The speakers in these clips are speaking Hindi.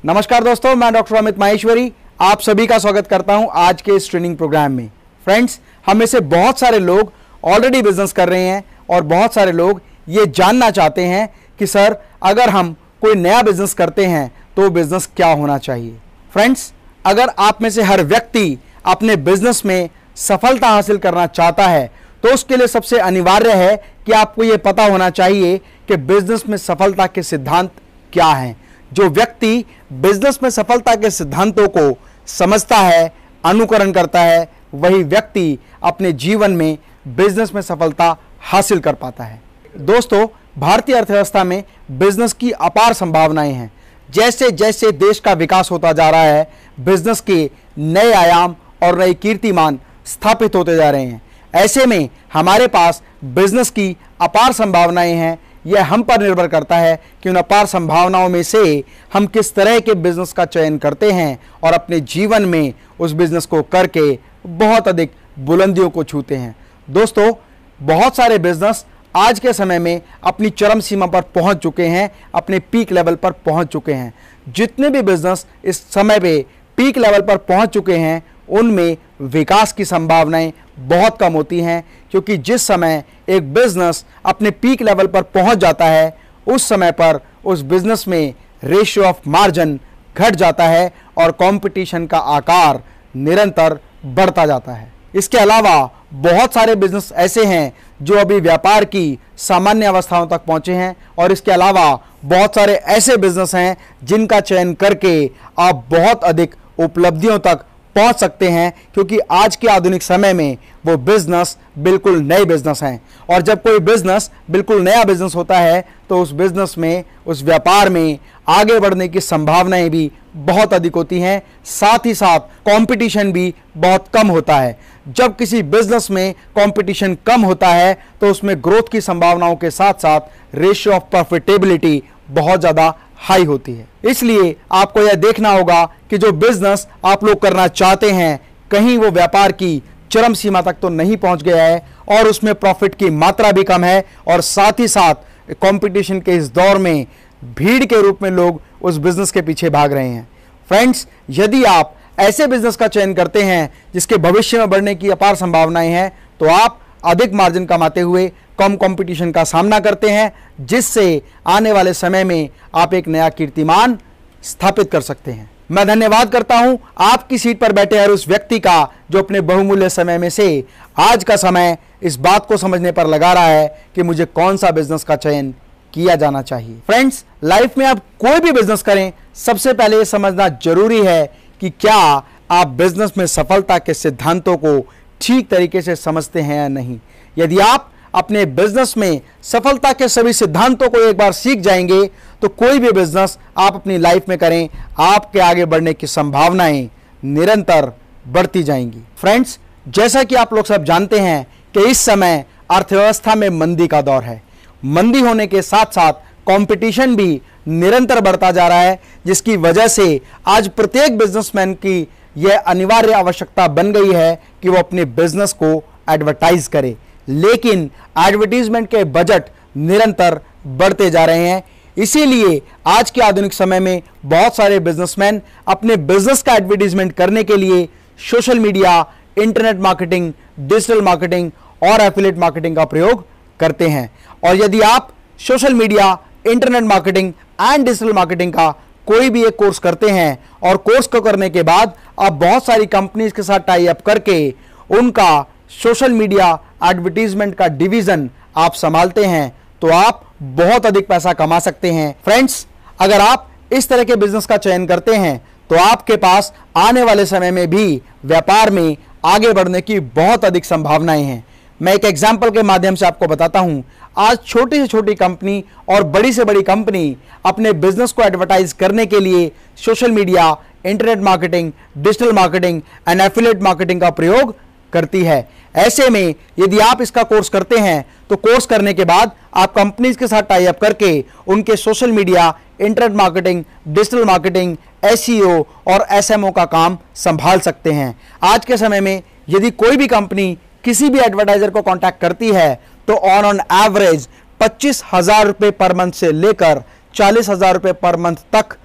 नमस्कार दोस्तों, मैं डॉक्टर अमित माहेश्वरी आप सभी का स्वागत करता हूं आज के इस ट्रेनिंग प्रोग्राम में। फ्रेंड्स, हम में से बहुत सारे लोग ऑलरेडी बिजनेस कर रहे हैं और बहुत सारे लोग ये जानना चाहते हैं कि सर, अगर हम कोई नया बिजनेस करते हैं तो बिजनेस क्या होना चाहिए। फ्रेंड्स, अगर आप में से हर व्यक्ति अपने बिजनेस में सफलता हासिल करना चाहता है तो उसके लिए सबसे अनिवार्य है कि आपको ये पता होना चाहिए कि बिजनेस में सफलता के सिद्धांत क्या हैं। जो व्यक्ति बिजनेस में सफलता के सिद्धांतों को समझता है, अनुकरण करता है, वही व्यक्ति अपने जीवन में बिजनेस में सफलता हासिल कर पाता है। दोस्तों, भारतीय अर्थव्यवस्था में बिजनेस की अपार संभावनाएं हैं। जैसे जैसे देश का विकास होता जा रहा है, बिजनेस के नए आयाम और नए कीर्तिमान स्थापित होते जा रहे हैं। ऐसे में हमारे पास बिजनेस की अपार संभावनाएं हैं। यह हम पर निर्भर करता है कि उन अपार संभावनाओं में से हम किस तरह के बिजनेस का चयन करते हैं और अपने जीवन में उस बिजनेस को करके बहुत अधिक बुलंदियों को छूते हैं। दोस्तों, बहुत सारे बिजनेस आज के समय में अपनी चरम सीमा पर पहुंच चुके हैं, अपने पीक लेवल पर पहुंच चुके हैं। जितने भी बिजनेस इस समय पे पीक लेवल पर पहुंच चुके हैं उनमें विकास की संभावनाएं बहुत कम होती हैं, क्योंकि जिस समय एक बिजनेस अपने पीक लेवल पर पहुंच जाता है उस समय पर उस बिजनेस में रेशियो ऑफ मार्जिन घट जाता है और कंपटीशन का आकार निरंतर बढ़ता जाता है। इसके अलावा बहुत सारे बिजनेस ऐसे हैं जो अभी व्यापार की सामान्य अवस्थाओं तक पहुंचे हैं और इसके अलावा बहुत सारे ऐसे बिजनेस हैं जिनका चयन करके आप बहुत अधिक उपलब्धियों तक पहुंच सकते हैं, क्योंकि आज के आधुनिक समय में वो बिजनेस बिल्कुल नए बिजनेस हैं। और जब कोई बिजनेस बिल्कुल नया बिजनेस होता है तो उस बिजनेस में, उस व्यापार में आगे बढ़ने की संभावनाएं भी बहुत अधिक होती हैं। साथ ही साथ कंपटीशन भी बहुत कम होता है। जब किसी बिजनेस में कंपटीशन कम होता है तो उसमें ग्रोथ की संभावनाओं के साथ साथ रेशियो ऑफ प्रॉफिटेबिलिटी बहुत ज़्यादा हाई होती है। इसलिए आपको यह देखना होगा कि जो बिजनेस आप लोग करना चाहते हैं कहीं वो व्यापार की चरम सीमा तक तो नहीं पहुंच गया है और उसमें प्रॉफिट की मात्रा भी कम है और साथ ही साथ कंपटीशन के इस दौर में भीड़ के रूप में लोग उस बिजनेस के पीछे भाग रहे हैं। फ्रेंड्स, यदि आप ऐसे बिजनेस का चयन करते हैं जिसके भविष्य में बढ़ने की अपार संभावनाएं हैं तो आप अधिक मार्जिन कमाते हुए कम कंपटीशन का सामना करते हैं, जिससे आने वाले समय में आप एक नया कीर्तिमान स्थापित कर सकते हैं। मैं धन्यवाद करता हूं आपकी सीट पर बैठे हर उस व्यक्ति का जो अपने बहुमूल्य समय में से आज का समय इस बात को समझने पर लगा रहा है कि मुझे कौन सा बिजनेस का चयन किया जाना चाहिए। फ्रेंड्स, लाइफ में आप कोई भी बिजनेस करें, सबसे पहले यह समझना जरूरी है कि क्या आप बिजनेस में सफलता के सिद्धांतों को ठीक तरीके से समझते हैं या नहीं। यदि आप अपने बिजनेस में सफलता के सभी सिद्धांतों को एक बार सीख जाएंगे तो कोई भी बिजनेस आप अपनी लाइफ में करें, आपके आगे बढ़ने की संभावनाएं निरंतर बढ़ती जाएंगी। फ्रेंड्स, जैसा कि आप लोग सब जानते हैं कि इस समय अर्थव्यवस्था में मंदी का दौर है। मंदी होने के साथ साथ कंपटीशन भी निरंतर बढ़ता जा रहा है, जिसकी वजह से आज प्रत्येक बिजनेसमैन की यह अनिवार्य आवश्यकता बन गई है कि वो अपने बिजनेस को एडवर्टाइज करे। लेकिन एडवर्टीजमेंट के बजट निरंतर बढ़ते जा रहे हैं। इसीलिए आज के आधुनिक समय में बहुत सारे बिजनेसमैन अपने बिजनेस का एडवर्टीजमेंट करने के लिए social media, internet marketing, digital marketing और एफिलिएट मार्केटिंग का प्रयोग करते हैं। और यदि आप social media, internet marketing and digital marketing का कोई भी एक कोर्स करते हैं और कोर्स को करने के बाद आप बहुत सारी कंपनीज के साथ टाई अप करके उनका सोशल मीडिया एडवर्टीजमेंट का डिवीजन आप संभालते हैं तो आप बहुत अधिक पैसा कमा सकते हैं। फ्रेंड्स, अगर आप इस तरह के बिजनेस का चयन करते हैं तो आपके पास आने वाले समय में भी व्यापार में आगे बढ़ने की बहुत अधिक संभावनाएं हैं। मैं एक एग्जाम्पल के माध्यम से आपको बताता हूं। आज छोटी से छोटी कंपनी और बड़ी से बड़ी कंपनी अपने बिजनेस को एडवर्टाइज करने के लिए social media, internet marketing, digital marketing and affiliate marketing का प्रयोग करती है। ऐसे में यदि आप इसका कोर्स करते हैं तो कोर्स करने के बाद आप कंपनीज के साथ टाई अप करके उनके social media, internet marketing, digital marketing, SEO और एसएमओ का काम संभाल सकते हैं। आज के समय में यदि कोई भी कंपनी किसी भी एडवर्टाइजर को कांटेक्ट करती है तो ऑन एवरेज 25,000 रुपये पर मंथ से लेकर 40,000 रुपये पर मंथ तक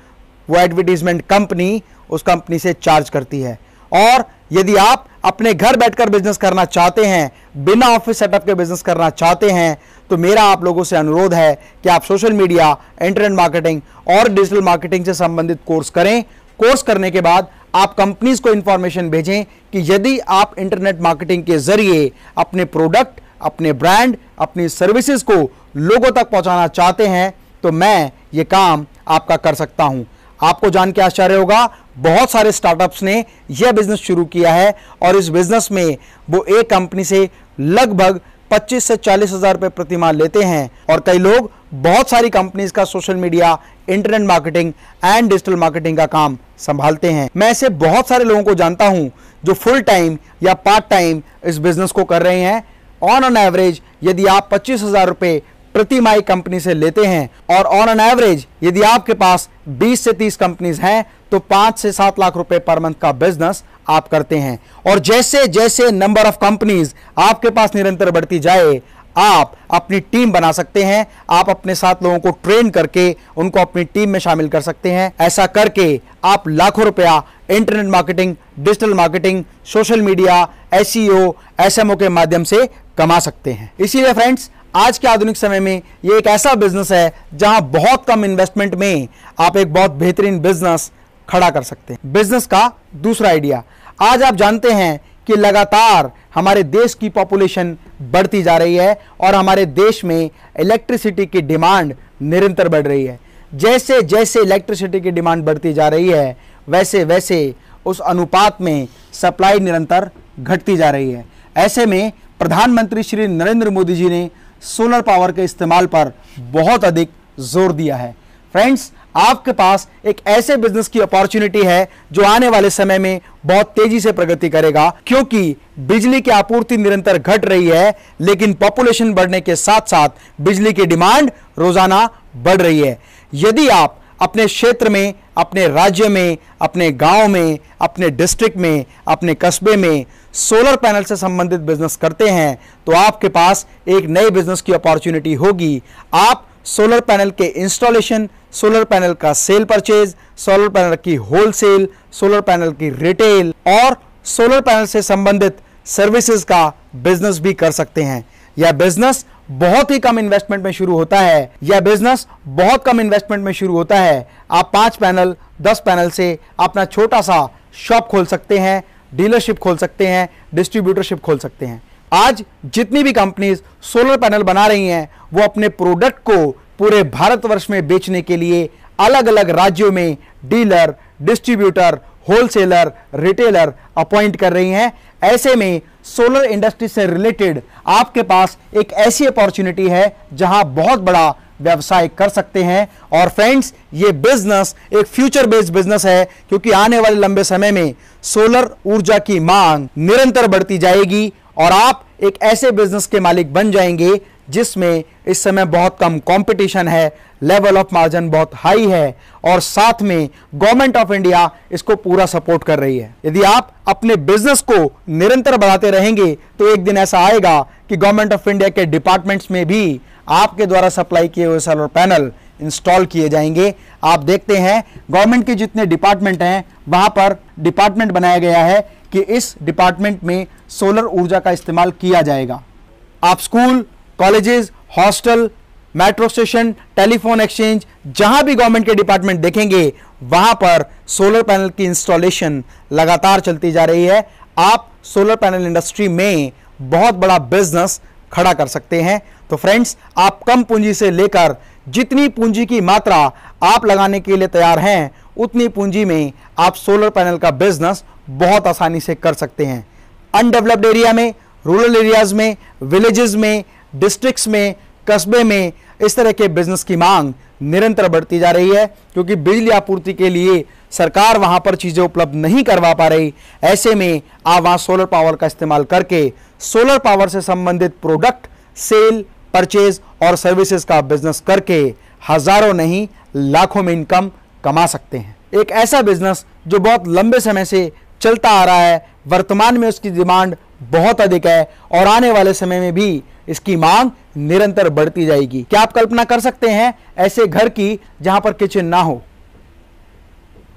वो एडवर्टीजमेंट कंपनी उस कंपनी से चार्ज करती है। और यदि आप अपने घर बैठकर बिजनेस करना चाहते हैं, बिना ऑफिस सेटअप के बिजनेस करना चाहते हैं, तो मेरा आप लोगों से अनुरोध है कि आप सोशल मीडिया, इंटरनेट मार्केटिंग और डिजिटल मार्केटिंग से संबंधित कोर्स करें। कोर्स करने के बाद आप कंपनीज को इंफॉर्मेशन भेजें कि यदि आप इंटरनेट मार्केटिंग के जरिए अपने प्रोडक्ट, अपने ब्रांड, अपनी सर्विसेज को लोगों तक पहुंचाना चाहते हैं तो मैं ये काम आपका कर सकता हूं। आपको जान के आश्चर्य होगा, बहुत सारे स्टार्टअप्स ने यह बिजनेस शुरू किया है और इस बिजनेस में वो एक कंपनी से लगभग 25 से 40 हजार रुपए प्रति माह लेते हैं। और कई लोग बहुत सारी कंपनीज का social media, internet marketing and digital marketing का काम संभालते हैं। मैं ऐसे बहुत सारे लोगों को जानता हूं जो फुल टाइम या पार्ट टाइम इस बिजनेस को कर रहे हैं। ऑन एवरेज यदि आप 25 हजार रुपए प्रति माह कंपनी से लेते हैं और ऑन एन एवरेज यदि आपके पास 20 से 30 कंपनीज हैं तो 5 से 7 लाख रुपए पर मंथ का बिजनेस आप करते हैं। और जैसे जैसे नंबर ऑफ कंपनीज आपके पास निरंतर बढ़ती जाए, आप अपनी टीम बना सकते हैं। आप अपने साथ लोगों को ट्रेन करके उनको अपनी टीम में शामिल कर सकते हैं। ऐसा करके आप लाखों रुपया internet marketing, digital marketing, social media, SEO, SMO के माध्यम से कमा सकते हैं। इसीलिए फ्रेंड्स, आज के आधुनिक समय में ये एक ऐसा बिजनेस है जहां बहुत कम इन्वेस्टमेंट में आप एक बहुत बेहतरीन बिजनेस खड़ा कर सकते हैं। बिजनेस का दूसरा आइडिया, आज आप जानते हैं कि लगातार हमारे देश की पॉपुलेशन बढ़ती जा रही है और हमारे देश में इलेक्ट्रिसिटी की डिमांड निरंतर बढ़ रही है। जैसे जैसे इलेक्ट्रिसिटी की डिमांड बढ़ती जा रही है, वैसे वैसे उस अनुपात में सप्लाई निरंतर घटती जा रही है। ऐसे में प्रधानमंत्री श्री नरेंद्र मोदी जी ने सोलर पावर के इस्तेमाल पर बहुत अधिक जोर दिया है। फ्रेंड्स, आपके पास एक ऐसे बिजनेस की अपॉर्चुनिटी है जो आने वाले समय में बहुत तेजी से प्रगति करेगा, क्योंकि बिजली की आपूर्ति निरंतर घट रही है, लेकिन पॉपुलेशन बढ़ने के साथ साथ बिजली की डिमांड रोजाना बढ़ रही है। यदि आप अपने क्षेत्र में, अपने राज्य में, अपने गांव में, अपने डिस्ट्रिक्ट में, अपने कस्बे में सोलर पैनल से संबंधित बिजनेस करते हैं तो आपके पास एक नए बिजनेस की अपॉर्चुनिटी होगी। आप सोलर पैनल के इंस्टॉलेशन, सोलर पैनल का सेल परचेज, सोलर पैनल की होलसेल, सोलर पैनल की रिटेल और सोलर पैनल से संबंधित सर्विसेज का बिजनेस भी कर सकते हैं। यह बिजनेस बहुत ही कम इन्वेस्टमेंट में शुरू होता है। यह बिजनेस बहुत कम इन्वेस्टमेंट में शुरू होता है। आप 5 पैनल, 10 पैनल से अपना छोटा सा शॉप खोल सकते हैं, डीलरशिप खोल सकते हैं, डिस्ट्रीब्यूटरशिप खोल सकते हैं। आज जितनी भी कंपनीज सोलर पैनल बना रही हैं, वो अपने प्रोडक्ट को पूरे भारतवर्ष में बेचने के लिए अलग अलग राज्यों में dealer, distributor, wholesaler, retailer appoint कर रही हैं। ऐसे में सोलर इंडस्ट्री से रिलेटेड आपके पास एक ऐसी अपॉर्चुनिटी है जहां बहुत बड़ा व्यवसाय कर सकते हैं। और फ्रेंड्स, ये बिजनेस एक फ्यूचर बेस्ड बिजनेस है, क्योंकि आने वाले लंबे समय में सोलर ऊर्जा की मांग निरंतर बढ़ती जाएगी और आप एक ऐसे बिजनेस के मालिक बन जाएंगे जिसमें इस समय बहुत कम कंपटीशन है, लेवल ऑफ मार्जिन बहुत हाई है और साथ में गवर्नमेंट ऑफ इंडिया इसको पूरा सपोर्ट कर रही है। यदि आप अपने बिजनेस को निरंतर बढ़ाते रहेंगे तो एक दिन ऐसा आएगा कि गवर्नमेंट ऑफ इंडिया के डिपार्टमेंट्स में भी आपके द्वारा सप्लाई किए हुए सोलर पैनल इंस्टॉल किए जाएंगे। आप देखते हैं गवर्नमेंट के जितने डिपार्टमेंट हैं वहां पर डिपार्टमेंट बनाया गया है कि इस डिपार्टमेंट में सोलर ऊर्जा का इस्तेमाल किया जाएगा। आप school, colleges, hostel, metro station, telephone exchange, जहां भी गवर्नमेंट के डिपार्टमेंट देखेंगे वहां पर सोलर पैनल की इंस्टॉलेशन लगातार चलती जा रही है। आप सोलर पैनल इंडस्ट्री में बहुत बड़ा बिजनेस खड़ा कर सकते हैं। तो फ्रेंड्स, आप कम पूंजी से लेकर जितनी पूंजी की मात्रा आप लगाने के लिए तैयार हैं, उतनी पूंजी में आप सोलर पैनल का बिजनेस बहुत आसानी से कर सकते हैं। अनडेवलप्ड एरिया में, रूरल एरियाज में, विलेजेस में, डिस्ट्रिक्ट्स में, कस्बे में इस तरह के बिजनेस की मांग निरंतर बढ़ती जा रही है, क्योंकि बिजली आपूर्ति के लिए सरकार वहां पर चीजें उपलब्ध नहीं करवा पा रही। ऐसे में आप वहां सोलर पावर का इस्तेमाल करके सोलर पावर से संबंधित प्रोडक्ट सेल, परचेज और सर्विसेज का बिजनेस करके हजारों नहीं लाखों में इनकम कमा सकते हैं। एक ऐसा बिजनेस जो बहुत लंबे समय से चलता आ रहा है, वर्तमान में उसकी डिमांड बहुत अधिक है और आने वाले समय में भी इसकी मांग निरंतर बढ़ती जाएगी। क्या आप कल्पना कर सकते हैं ऐसे घर की जहां पर किचन ना हो,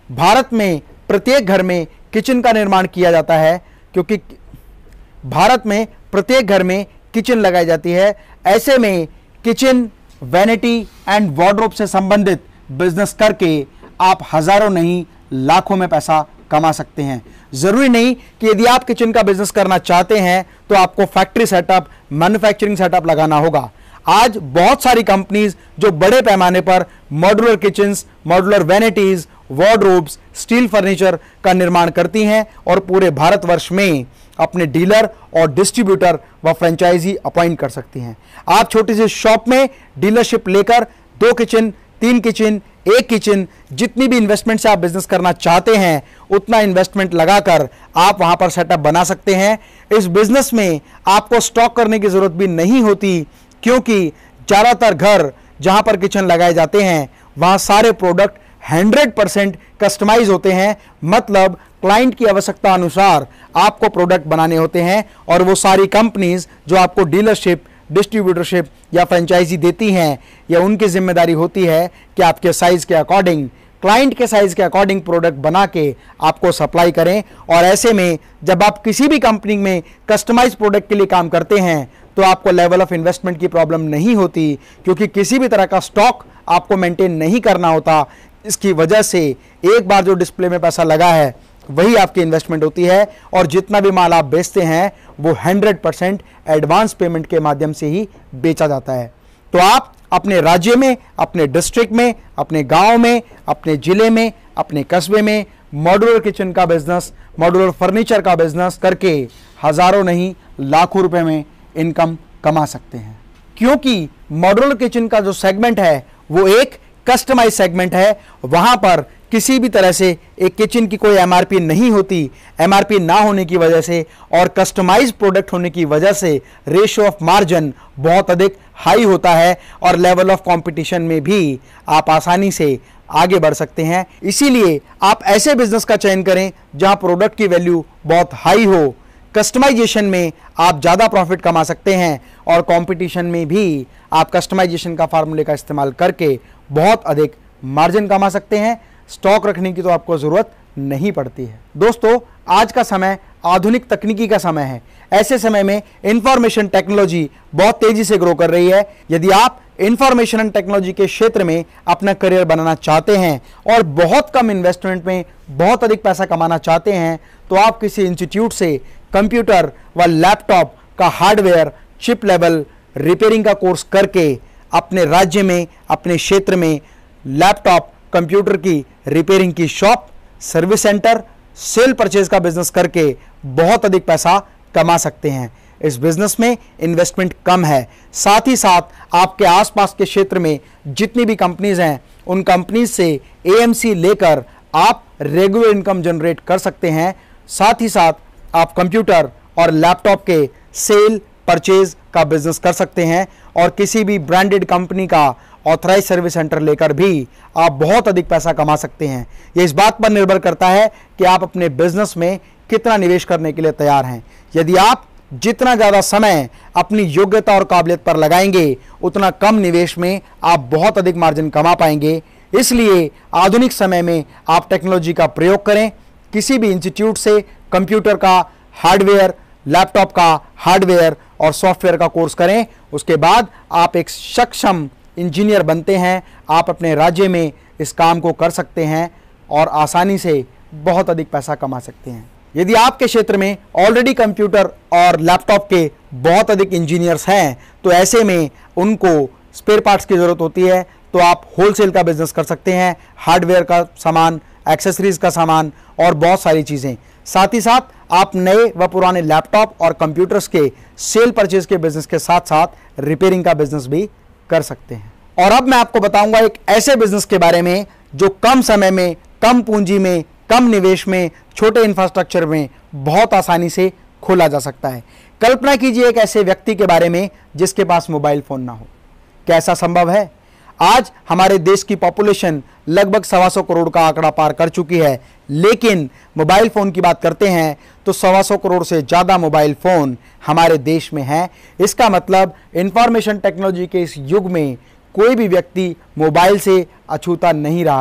भारत में प्रत्येक घर में किचन का निर्माण किया जाता है, क्योंकि भारत में प्रत्येक घर में किचन लगाई जाती है। ऐसे में किचन, वैनिटी एंड वार्डरोब से संबंधित बिजनेस करके आप हजारों नहीं लाखों में पैसा कमा सकते हैं। जरूरी नहीं कि यदि आप किचन का बिजनेस करना चाहते हैं तो आपको फैक्ट्री सेटअप, मैन्युफैक्चरिंग सेटअप लगाना होगा। आज बहुत सारी कंपनीज जो बड़े पैमाने पर modular kitchens, modular vanities, wardrobes, steel furniture का निर्माण करती हैं और पूरे भारतवर्ष में अपने डीलर और डिस्ट्रीब्यूटर व फ्रेंचाइजी अपॉइंट कर सकती हैं। आप छोटी सी शॉप में डीलरशिप लेकर 2 किचन, 3 किचन, 1 किचन, जितनी भी इन्वेस्टमेंट से आप बिजनेस करना चाहते हैं उतना इन्वेस्टमेंट लगाकर आप वहां पर सेटअप बना सकते हैं। इस बिजनेस में आपको स्टॉक करने की जरूरत भी नहीं होती, क्योंकि ज्यादातर घर जहां पर किचन लगाए जाते हैं वहां सारे प्रोडक्ट 100% कस्टमाइज होते हैं। मतलब क्लाइंट की आवश्यकता अनुसार आपको प्रोडक्ट बनाने होते हैं और वो सारी कंपनीज जो आपको डीलरशिप, डिस्ट्रीब्यूटरशिप या फ्रेंचाइजी देती हैं, या उनकी जिम्मेदारी होती है कि आपके साइज के अकॉर्डिंग, क्लाइंट के साइज के अकॉर्डिंग प्रोडक्ट बना के आपको सप्लाई करें। और ऐसे में जब आप किसी भी कंपनी में कस्टमाइज प्रोडक्ट के लिए काम करते हैं तो आपको लेवल ऑफ इन्वेस्टमेंट की प्रॉब्लम नहीं होती, क्योंकि किसी भी तरह का स्टॉक आपको मेंटेन नहीं करना होता। इसकी वजह से एक बार जो डिस्प्ले में पैसा लगा है वही आपकी इन्वेस्टमेंट होती है और जितना भी माल आप बेचते हैं वो 100% एडवांस पेमेंट के माध्यम से ही बेचा जाता है। तो आप अपने राज्य में, अपने डिस्ट्रिक्ट में, अपने गांव में, अपने जिले में, अपने कस्बे में मॉड्यूलर किचन का बिजनेस, मॉड्यूलर फर्नीचर का बिजनेस करके हजारों नहीं लाखों रुपए में इनकम कमा सकते हैं। क्योंकि मॉड्यूलर किचन का जो सेगमेंट है वो एक कस्टमाइज सेगमेंट है। वहां पर किसी भी तरह से एक किचन की कोई एमआरपी नहीं होती। एमआरपी ना होने की वजह से और कस्टमाइज प्रोडक्ट होने की वजह से रेशियो ऑफ मार्जिन बहुत अधिक हाई होता है और लेवल ऑफ कंपटीशन में भी आप आसानी से आगे बढ़ सकते हैं। इसीलिए आप ऐसे बिजनेस का चयन करें जहां प्रोडक्ट की वैल्यू बहुत हाई हो। कस्टमाइजेशन में आप ज़्यादा प्रॉफिट कमा सकते हैं और कंपटीशन में भी आप कस्टमाइजेशन का फार्मूले का इस्तेमाल करके बहुत अधिक मार्जिन कमा सकते हैं। स्टॉक रखने की तो आपको ज़रूरत नहीं पड़ती है। दोस्तों, आज का समय आधुनिक तकनीकी का समय है। ऐसे समय में इंफॉर्मेशन टेक्नोलॉजी बहुत तेजी से ग्रो कर रही है। यदि आप इंफॉर्मेशन एंड टेक्नोलॉजी के क्षेत्र में अपना करियर बनाना चाहते हैं और बहुत कम इन्वेस्टमेंट में बहुत अधिक पैसा कमाना चाहते हैं तो आप किसी इंस्टीट्यूट से कंप्यूटर व लैपटॉप का हार्डवेयर, चिप लेवल रिपेयरिंग का कोर्स करके अपने राज्य में, अपने क्षेत्र में लैपटॉप, कंप्यूटर की रिपेयरिंग की shop, service center, sale purchase का बिजनेस करके बहुत अधिक पैसा कमा सकते हैं। इस बिजनेस में इन्वेस्टमेंट कम है। साथ ही साथ आपके आसपास के क्षेत्र में जितनी भी कंपनीज हैं उन कंपनीज से एएमसी लेकर आप रेगुलर इनकम जनरेट कर सकते हैं। साथ ही साथ आप कंप्यूटर और लैपटॉप के सेल परचेज का बिजनेस कर सकते हैं और किसी भी ब्रांडेड कंपनी का ऑथराइज सर्विस सेंटर लेकर भी आप बहुत अधिक पैसा कमा सकते हैं। ये इस बात पर निर्भर करता है कि आप अपने बिजनेस में कितना निवेश करने के लिए तैयार हैं। यदि आप जितना ज़्यादा समय अपनी योग्यता और काबिलियत पर लगाएंगे उतना कम निवेश में आप बहुत अधिक मार्जिन कमा पाएंगे। इसलिए आधुनिक समय में आप टेक्नोलॉजी का प्रयोग करें। किसी भी इंस्टीट्यूट से कंप्यूटर का हार्डवेयर, लैपटॉप का हार्डवेयर और सॉफ्टवेयर का कोर्स करें। उसके बाद आप एक सक्षम इंजीनियर बनते हैं। आप अपने राज्य में इस काम को कर सकते हैं और आसानी से बहुत अधिक पैसा कमा सकते हैं। यदि आपके क्षेत्र में ऑलरेडी कंप्यूटर और लैपटॉप के बहुत अधिक इंजीनियर्स हैं तो ऐसे में उनको स्पेयर पार्ट्स की ज़रूरत होती है, तो आप होलसेल का बिजनेस कर सकते हैं। हार्डवेयर का सामान, एक्सेसरीज का सामान और बहुत सारी चीज़ें। साथ ही साथ आप नए व पुराने लैपटॉप और कंप्यूटर्स के सेल परचेज के बिजनेस के साथ साथ रिपेयरिंग का बिजनेस भी कर सकते हैं। और अब मैं आपको बताऊंगा एक ऐसे बिजनेस के बारे में जो कम समय में, कम पूंजी में, कम निवेश में, छोटे इंफ्रास्ट्रक्चर में बहुत आसानी से खोला जा सकता है। कल्पना कीजिए एक ऐसे व्यक्ति के बारे में जिसके पास मोबाइल फोन ना हो। कैसा संभव है? आज हमारे देश की पॉपुलेशन लगभग 125 करोड़ का आंकड़ा पार कर चुकी है, लेकिन मोबाइल फ़ोन की बात करते हैं तो 125 करोड़ से ज़्यादा मोबाइल फ़ोन हमारे देश में हैं। इसका मतलब इंफॉर्मेशन टेक्नोलॉजी के इस युग में कोई भी व्यक्ति मोबाइल से अछूता नहीं रहा है।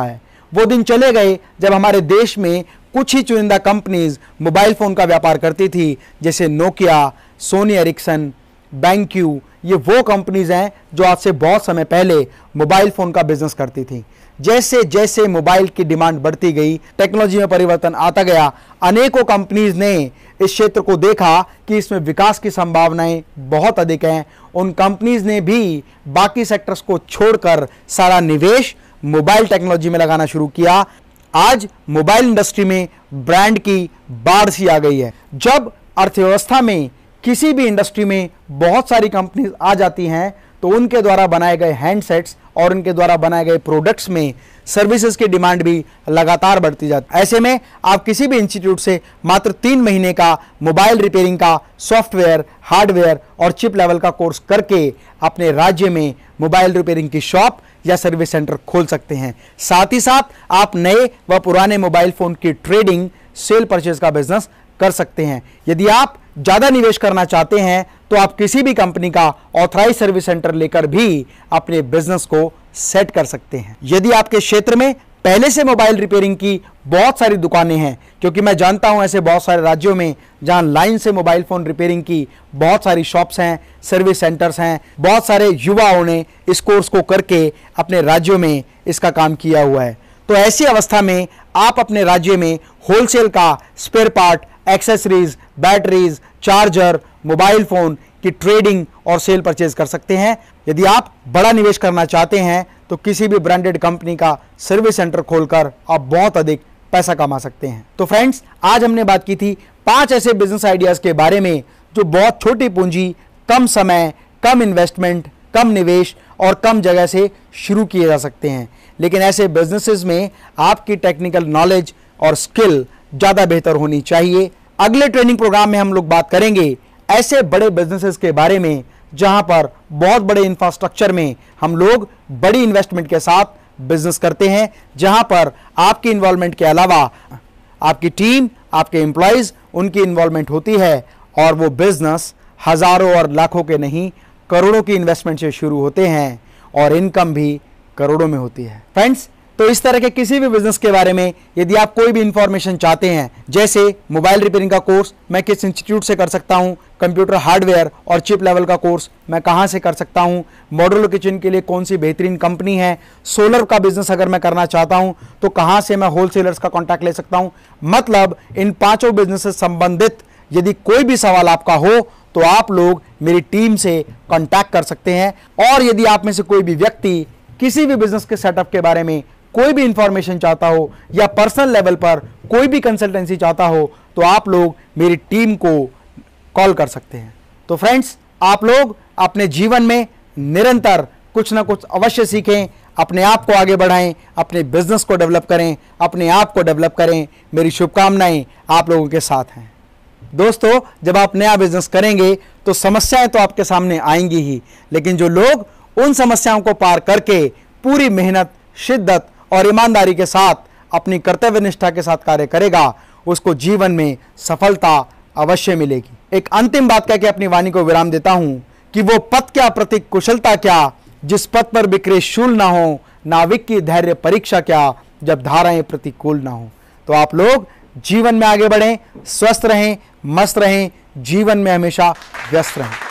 वो दिन चले गए जब हमारे देश में कुछ ही चुनिंदा कंपनीज मोबाइल फ़ोन का व्यापार करती थी, जैसे नोकिया, सोनी एरिक्सन, बैंक्यू। ये वो कंपनीज हैं जो आज से बहुत समय पहले मोबाइल फ़ोन का बिजनेस करती थी। जैसे जैसे मोबाइल की डिमांड बढ़ती गई, टेक्नोलॉजी में परिवर्तन आता गया, अनेकों कंपनीज ने इस क्षेत्र को देखा कि इसमें विकास की संभावनाएं बहुत अधिक हैं। उन कंपनीज ने भी बाकी सेक्टर्स को छोड़कर सारा निवेश मोबाइल टेक्नोलॉजी में लगाना शुरू किया। आज मोबाइल इंडस्ट्री में ब्रांड की बाढ़ सी आ गई है। जब अर्थव्यवस्था में किसी भी इंडस्ट्री में बहुत सारी कंपनीज आ जाती हैं तो उनके द्वारा बनाए गए हैंडसेट्स और उनके द्वारा बनाए गए प्रोडक्ट्स में सर्विसेज की डिमांड भी लगातार बढ़ती जाती है। ऐसे में आप किसी भी इंस्टीट्यूट से मात्र 3 महीने का मोबाइल रिपेयरिंग का सॉफ्टवेयर, हार्डवेयर और चिप लेवल का कोर्स करके अपने राज्य में मोबाइल रिपेयरिंग की शॉप या सर्विस सेंटर खोल सकते हैं। साथ ही साथ आप नए व पुराने मोबाइल फोन की ट्रेडिंग, सेल परचेज का बिजनेस कर सकते हैं। यदि आप ज़्यादा निवेश करना चाहते हैं तो आप किसी भी कंपनी का ऑथराइज सर्विस सेंटर लेकर भी अपने बिजनेस को सेट कर सकते हैं। यदि आपके क्षेत्र में पहले से मोबाइल रिपेयरिंग की बहुत सारी दुकानें हैं, क्योंकि मैं जानता हूं ऐसे बहुत सारे राज्यों में जहां लाइन से मोबाइल फोन रिपेयरिंग की बहुत सारी शॉप्स हैं, सर्विस सेंटर्स हैं, बहुत सारे युवाओं ने इस कोर्स को करके अपने राज्यों में इसका काम किया हुआ है। तो ऐसी अवस्था में आप अपने राज्य में होलसेल का spare part, accessories, batteries, charger, mobile phone की ट्रेडिंग और सेल परचेज कर सकते हैं। यदि आप बड़ा निवेश करना चाहते हैं तो किसी भी ब्रांडेड कंपनी का सर्विस सेंटर खोलकर आप बहुत अधिक पैसा कमा सकते हैं। तो फ्रेंड्स, आज हमने बात की थी 5 ऐसे बिजनेस आइडियाज के बारे में जो बहुत छोटी पूंजी, कम समय, कम इन्वेस्टमेंट, कम निवेश और कम जगह से शुरू किए जा सकते हैं। लेकिन ऐसे बिजनेसेस में आपकी टेक्निकल नॉलेज और स्किल ज़्यादा बेहतर होनी चाहिए। अगले ट्रेनिंग प्रोग्राम में हम लोग बात करेंगे ऐसे बड़े बिजनेसेस के बारे में जहां पर बहुत बड़े इंफ्रास्ट्रक्चर में हम लोग बड़ी इन्वेस्टमेंट के साथ बिजनेस करते हैं, जहां पर आपकी इन्वॉल्वमेंट के अलावा आपकी टीम, आपके एम्प्लॉयज, उनकी इन्वॉल्वमेंट होती है और वो बिजनेस हजारों और लाखों के नहीं, करोड़ों की इन्वेस्टमेंट से शुरू होते हैं और इनकम भी करोड़ों में होती है। फ्रेंड्स, तो इस तरह के किसी भी बिजनेस के बारे में यदि आप कोई भी इंफॉर्मेशन चाहते हैं, जैसे मोबाइल रिपेयरिंग का कोर्स मैं किस इंस्टीट्यूट से कर सकता हूं, कंप्यूटर हार्डवेयर और चिप लेवल का कोर्स मैं कहां से कर सकता हूं, मॉड्यूलर किचन के लिए कौन सी बेहतरीन कंपनी है, सोलर का बिजनेस अगर मैं करना चाहता हूं तो कहां से मैं होलसेलर्स का कॉन्टैक्ट ले सकता हूं, मतलब इन 5 बिजनेस से संबंधित यदि कोई भी सवाल आपका हो तो आप लोग मेरी टीम से कॉन्टैक्ट कर सकते हैं। और यदि आप में से कोई भी व्यक्ति किसी भी बिजनेस के सेटअप के बारे में कोई भी इंफॉर्मेशन चाहता हो या पर्सनल लेवल पर कोई भी कंसल्टेंसी चाहता हो तो आप लोग मेरी टीम को कॉल कर सकते हैं। तो फ्रेंड्स, आप लोग अपने जीवन में निरंतर कुछ ना कुछ अवश्य सीखें, अपने आप को आगे बढ़ाएं, अपने बिजनेस को डेवलप करें, अपने आप को डेवलप करें। मेरी शुभकामनाएं आप लोगों के साथ हैं। दोस्तों, जब आप नया बिजनेस करेंगे तो समस्याएं तो आपके सामने आएंगी ही, लेकिन जो लोग उन समस्याओं को पार करके पूरी मेहनत, शिद्दत और ईमानदारी के साथ अपनी कर्तव्य निष्ठा के साथ कार्य करेगा, उसको जीवन में सफलता अवश्य मिलेगी। एक अंतिम बात कह के अपनी वाणी को विराम देता हूं कि वो पथ क्या, प्रति कुशलता क्या, जिस पथ पर बिक्रे शूल ना हो, नाविक की धैर्य परीक्षा क्या, जब धाराएं प्रतिकूल ना हो। तो आप लोग जीवन में आगे बढ़ें, स्वस्थ रहें, मस्त रहें, जीवन में हमेशा व्यस्त रहें।